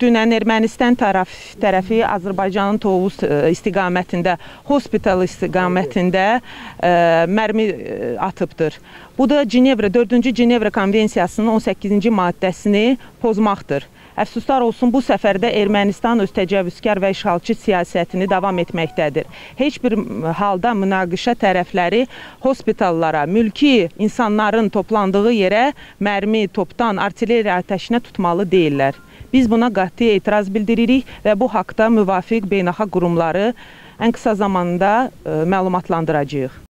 dünən Ermənistan tərəfi Azərbaycanın Tovuz istiqamətində, hospital istiqamətində mərmi atıbdır. Bu da 4-cü Cenevra Konvensiyasının 18-ci maddəsini pozmaqdır. Əfsuslar olsun, bu səfərdə Ermənistan öz təcavüzkar və işğalçı siyasətini davam etməkdədir. Heç bir halda münaqişə tərəfləri hospitallara, mülki insanların toplandığı yerə mərmi, topdan, artilleriya atəşinə tutmalı deyirlər. Biz buna qəti etiraz bildiririk və bu haqda müvafiq beynəlxalq qurumları ən qısa zamanda məlumatlandıracağıq.